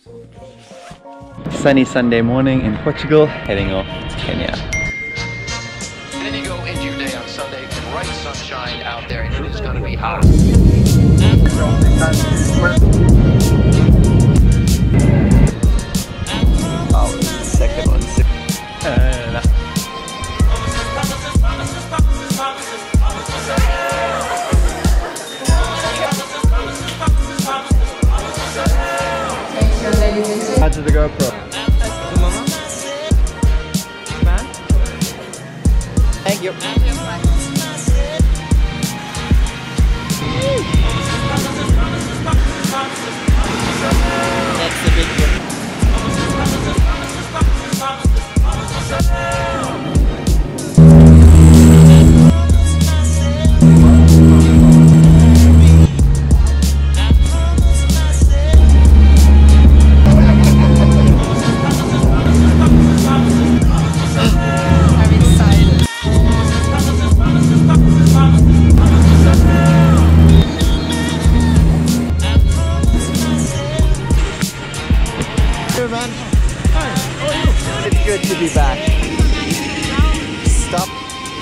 Sunny Sunday morning in Portugal, heading off to Kenya. And then you go into your day on Sunday, bright sunshine out there, and it is going to be hot. Oh, second one. How did the GoPro? Thank you. That's the big one. It's good to be back. Stop.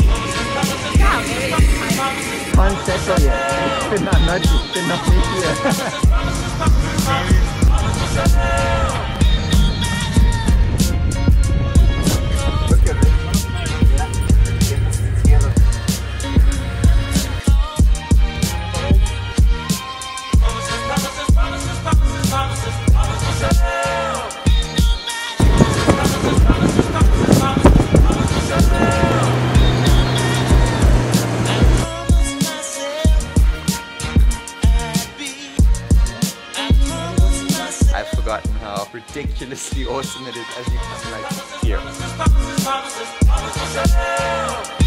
Can't settle yet. Bin noch nicht hier. I've forgotten how ridiculously awesome it is as you come like here.